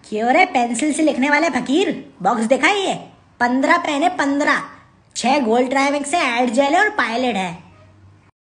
क्यों रे, पेंसिल से लिखने वाले फकीर, बॉक्स देखा है ये? 15 पेन है, 15। 6 गोल्ड ट्रायमेक्स है, एड जेल है और पायलट है।